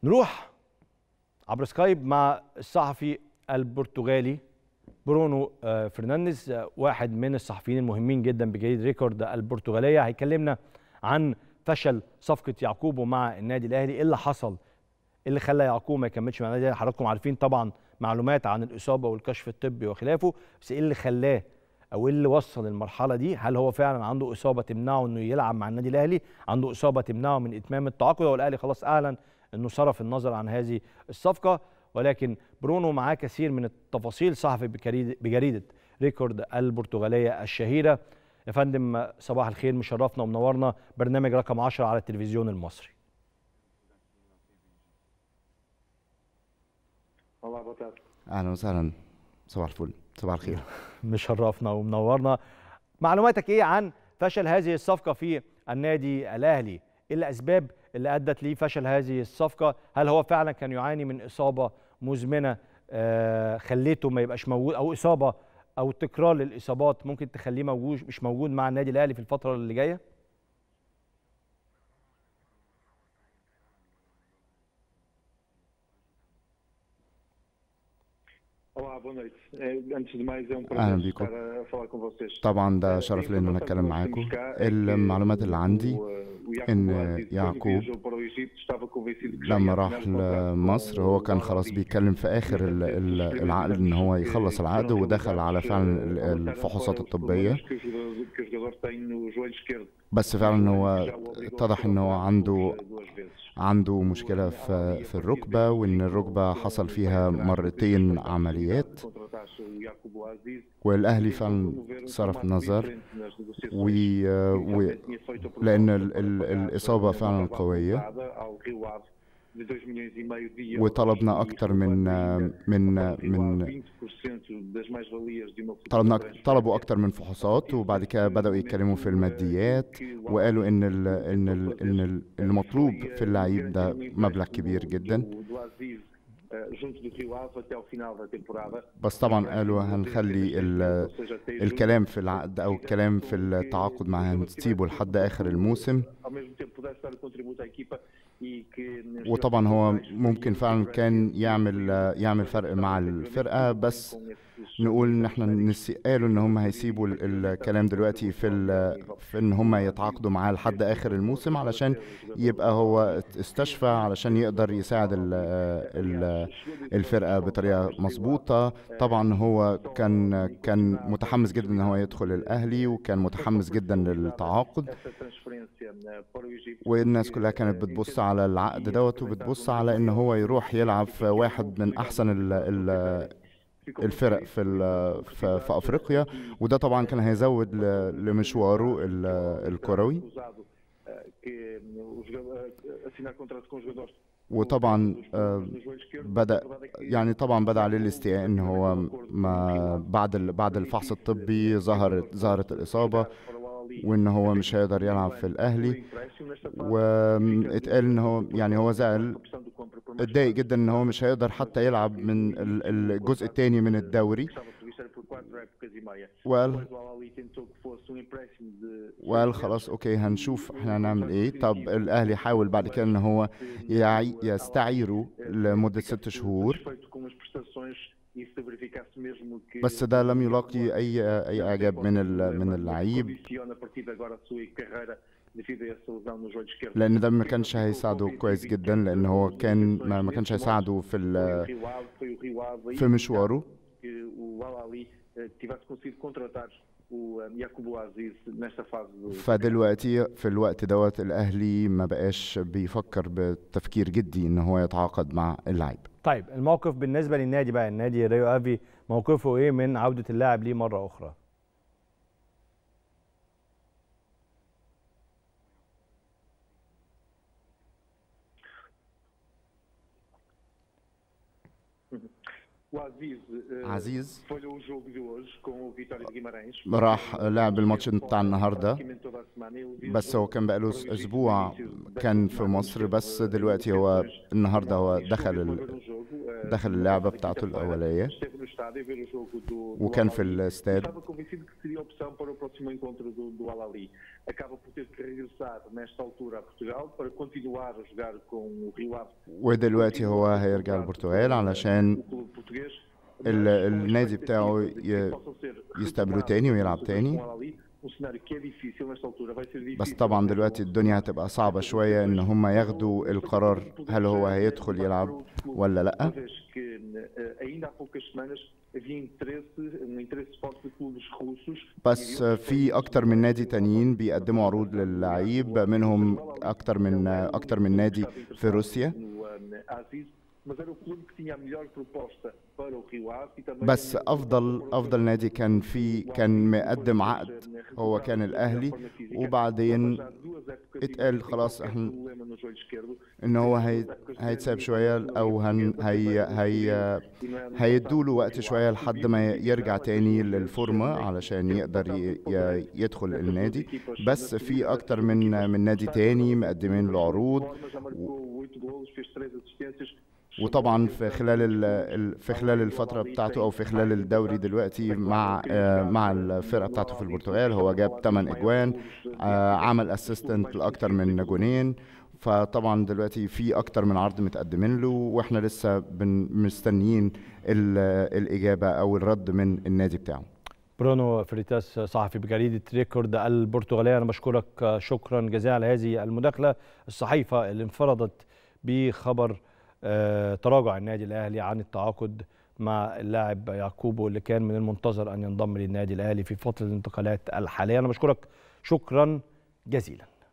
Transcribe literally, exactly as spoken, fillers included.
نروح عبر سكايب مع الصحفي البرتغالي برونو فرنانديز، واحد من الصحفيين المهمين جدا بجريدة ريكورد البرتغالية. هيكلمنا عن فشل صفقة يعقوبو مع النادي الأهلي، ايه اللي حصل اللي خلى يعقوبو ما يكملش مع النادي الأهلي. حضراتكم عارفين طبعا معلومات عن الإصابة والكشف الطبي وخلافه، بس ايه اللي خلاه او ايه اللي وصل المرحلة دي؟ هل هو فعلا عنده إصابة تمنعه انه يلعب مع النادي الأهلي؟ عنده إصابة تمنعه من إتمام التعاقد؟ والأهلي خلاص أعلن انه صرف النظر عن هذه الصفقة. ولكن برونو معاه كثير من التفاصيل، صحفي بجريدة ريكورد البرتغالية الشهيرة. يا فندم صباح الخير، مشرفنا ومنورنا برنامج رقم عشرة على التلفزيون المصري. اهلا وسهلا، صباح الفل، صباح الخير. مشرفنا ومنورنا. معلوماتك ايه عن فشل هذه الصفقة في النادي الأهلي؟ ايه الأسباب اللي أدت لفشل هذه الصفقة؟ هل هو فعلا كان يعاني من إصابة مزمنة آه خليته ما يبقاش موجود، أو إصابة أو تكرار للإصابات ممكن تخليه موجود مش موجود مع النادي الأهلي في الفترة اللي جاية؟ اهلا بيكم. طبعا ده شرف لي ان انا اتكلم معاكم. المعلومات اللي عندي ان يعقوب لما راح لمصر هو كان خلاص بيتكلم في اخر العقد ان هو يخلص العقد، ودخل على فعلا الفحوصات الطبيه، بس فعلا هو اتضح ان هو عنده عنده مشكلة في في الركبة، وإن الركبة حصل فيها مرتين عمليات، والأهلي فعلا صرف نظر و... و... لأن ال... ال... الإصابة فعلا قوية، وطلبنا أكتر من من من طلبنا طلبوا أكتر من فحوصات، وبعد كده بدأوا يتكلموا في الماديات، وقالوا إن ال إن ال إن المطلوب في اللعيب ده مبلغ كبير جدا. بس طبعا قالوا هنخلي الكلام في العقد او الكلام في التعاقد معاه هنسيبه لحد اخر الموسم، وطبعا هو ممكن فعلا كان يعمل يعمل فرق مع الفرقه، بس نقول ان احنا نسي... قالوا ان هم هيسيبوا الكلام دلوقتي في ال... في ان هم يتعاقدوا معاه لحد اخر الموسم، علشان يبقى هو استشفى، علشان يقدر يساعد ال... ال... الفرقه بطريقه مظبوطه. طبعا هو كان كان متحمس جدا ان هو يدخل الاهلي، وكان متحمس جدا للتعاقد، والناس كلها كانت بتبص على العقد دوت، وبتبص على ان هو يروح يلعب في واحد من احسن ال... ال... الفرق في في, في افريقيا، وده طبعا كان هيزود لمشواره الكروي. وطبعا بدا يعني طبعا بدا عليه الاستياء ان هو ما بعد بعد الفحص الطبي ظهرت ظهرت الاصابه، وان هو مش هيقدر يلعب في الاهلي، واتقال ان هو يعني هو زعل، اتضايق جدا ان هو مش هيقدر حتى يلعب من الجزء الثاني من الدوري، وقال وقال خلاص اوكي هنشوف احنا هنعمل ايه. طب الاهلي حاول بعد كده ان هو يستعيره لمدة ست شهور، بس ده لم يلاقي اي اي اعجاب من من اللعيب، لان ده ما كانش هيساعده كويس جدا، لان هو كان ما, ما كانش هيساعده في في مشواره. فدلوقتي في الوقت دوت الاهلي ما بقاش بيفكر بتفكير جدي ان هو يتعاقد مع اللاعب. طيب الموقف بالنسبه للنادي بقى، النادي ريو افي موقفه ايه من عوده اللاعب ليه مره اخرى؟ عزيز راح لعب الماتش بتاع النهارده، بس هو كان بقاله اسبوع كان في مصر، بس دلوقتي هو النهارده هو دخل ال... دخل اللعبه بتاعته الاوليه وكان في الاستاد. ودلوقتي هو هيرجع البرتغال علشان النادي بتاعه يستقبله تاني ويلعب تاني. بس طبعا دلوقتي الدنيا هتبقى صعبة شوية ان هم ياخدوا القرار هل هو هيدخل يلعب ولا لا. بس في اكتر من نادي تانيين بيقدموا عروض للعيب، منهم اكتر من اكتر من نادي في روسيا. بس افضل افضل نادي كان في كان مقدم عقد هو كان الاهلي، وبعدين اتقال خلاص احنا ان هو هي هيتساب شويه او هن هي هي هيدوا له وقت شويه لحد ما يرجع تاني للفورمه علشان يقدر يدخل النادي. بس في اكتر من من نادي تاني مقدمين له عروض، وطبعا في خلال في خلال الفتره بتاعته او في خلال الدوري دلوقتي مع مع الفرقه بتاعته في البرتغال هو جاب ثمانية اجوان، عمل اسيستنت لاكتر من جونين. فطبعا دلوقتي في اكتر من عرض متقدمين له، واحنا لسه مستنيين الاجابه او الرد من النادي بتاعه. برونو فريتاس صحفي بجريده ريكورد البرتغاليه، انا بشكرك شكرا جزيلا على هذه المداخله. الصحيفه اللي انفردت بخبر تراجع النادي الاهلي عن التعاقد مع اللاعب يعقوبو اللي كان من المنتظر ان ينضم للنادي الاهلي في فتره الانتقالات الحاليه. انا بشكرك شكرا جزيلا.